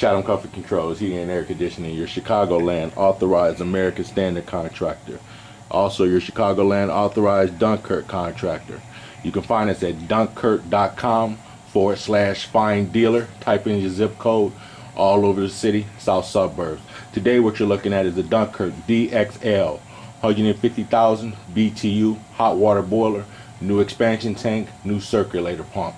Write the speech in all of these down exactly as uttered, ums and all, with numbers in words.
Chatham Comfort Controls, Heating and Air Conditioning, your Chicagoland authorized American Standard contractor. Also your Chicagoland authorized Dunkirk contractor. You can find us at dunkirk.com forward slash find dealer. Type in your zip code all over the city, south suburbs. Today what you're looking at is the Dunkirk D X L, one hundred fifty thousand B T U hot water boiler, new expansion tank, new circulator pump.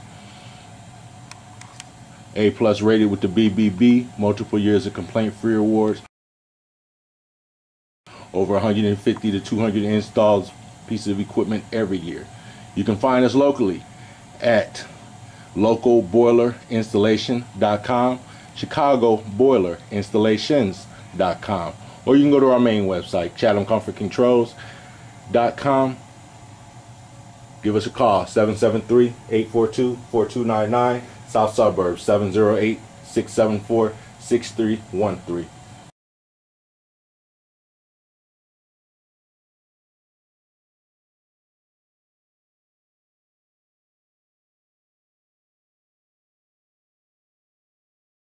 A plus rated with the B B B, multiple years of complaint-free awards, over one hundred fifty to two hundred installs, pieces of equipment every year. You can find us locally at local boiler installation dot com, chicago boiler installations dot com, or you can go to our main website, chatham comfort controls dot com. Give us a call, seven seven three, eight four two, four two nine nine, South Suburbs, seven zero eight, six seven four, six three one three.